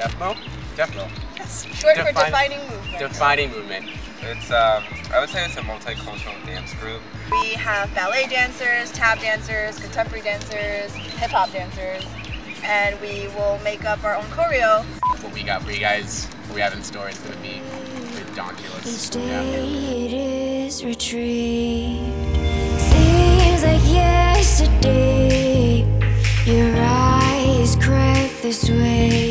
DEFMO? DEFMO. Yes, short for defining movement. Defining movement. It's I would say it's a multicultural dance group. We have ballet dancers, tap dancers, contemporary dancers, hip-hop dancers, and we will make up our own choreo. What we got for you guys, what we have in store is going to be ridiculous. Each day it is retrieved. Seems like yesterday. Your eyes crack this way.